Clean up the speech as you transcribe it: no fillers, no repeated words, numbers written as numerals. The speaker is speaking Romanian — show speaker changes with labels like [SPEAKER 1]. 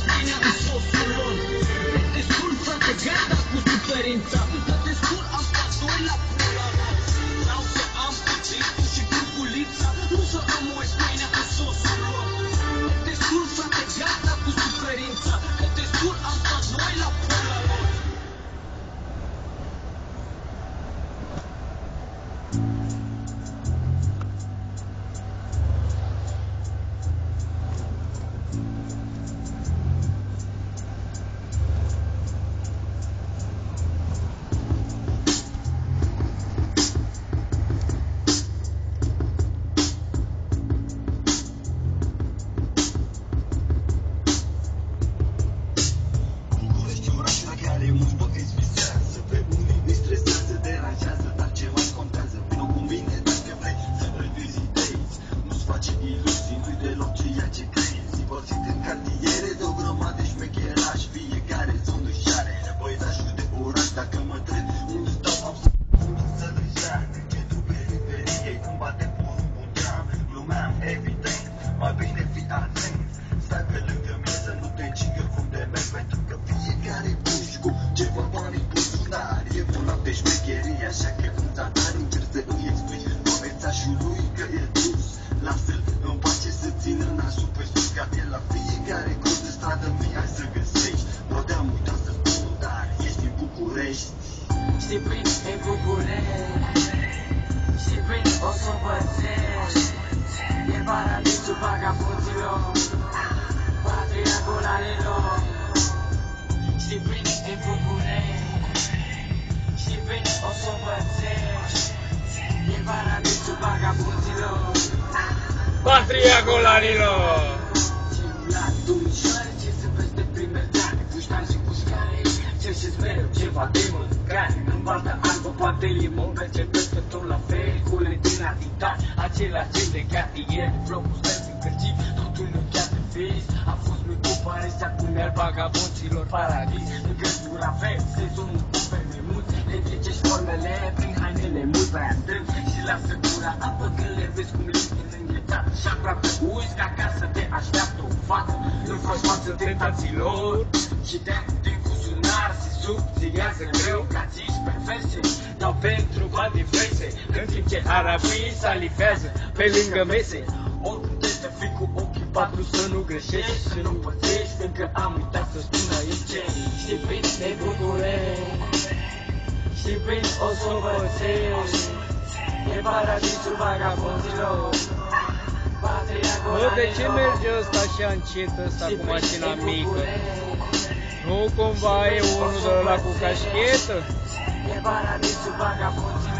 [SPEAKER 1] pâinea în sosul lor. Este scul, frate, gata cu suferința. Dă-te scul, am stat doi la pula mea. Vreau să am cuțitul și curculița, nu să rămâi pâinea în sosul lor. Dă-te scul, frate, gata cu suferința. Dă-te scul, am stat doi la pula lor.
[SPEAKER 2] Mulți băieți visează, pe unii îi stresează, deranjează, dar ce mai contează? Vino cu mine dacă vrei să îl vizitezi. Nu-ți face iluzii, nu-i deloc ceea ce crezi. Împărțit în cartiere de o grămadă șmecherași, fiecare zonă își are păisașul de oraș. Dacă mă întreb unde stau, am să deja în centrul periferiei, când bate porul mondial. Glumeam, evident, mai bine fi atent. Stai pe lângă mine să nu te încingă cum de merg, pentru că fiecare puși cu ceva bani în buzunar. E bolnav de șmecherie, așa că în zadar încerc să îi explici băiețașului că e dus. Lasă-l în pace să țină nasul pe sus, ca de la fiecare cruz de stradă mie ai să găsești. Poate am uitat să spun, dar ești în București.
[SPEAKER 1] Știi bine, e București. Știi bine, o să învățești. E paradisul vagabunților, patria golarilor. Știi bine, e București. Știi bine, o să învățești. E paradisul vagabunților,
[SPEAKER 3] Patria golarilor!
[SPEAKER 1] la domnișoare ce se veste prin merdane, puștani și pușcare, cerșeți mereu ceva de mâncare. În baltă albă, poate limon, merge peste tot la fel, cu lentina titan, același gen de cartier, flocul stel din cărciv, totul nu chiar de fis. A fost micul Paris, acum e al vagabonților paradis. În gândura fel, sezonul cu ferme mulți, le trecești formele prin hainele mult prea strâns și lasă gura apă când le vezi cum limbi în înghețat. Și aproape uiți că acasă te așteaptă o fată, nu faci față tentațiilor și din buzunar se subțiază greu ca țiși pe verse. Dau pentru bani diverse, în timp ce arabii salivează pe lângă mese. Oricum trebuie să fii cu ochii patru să nu greșești, să nu pățești, fiindcă am uitat să spun aici ce. Știi bine, ne București. Știi bine, o să învățești. E paradisul vagabonților, patria golarilor.
[SPEAKER 3] Bă, de ce merge ăsta așa încet, ăsta cu mașina mică? Nu cumva e unul de ăla cu cașchetă?
[SPEAKER 1] E paradisul vagabonților.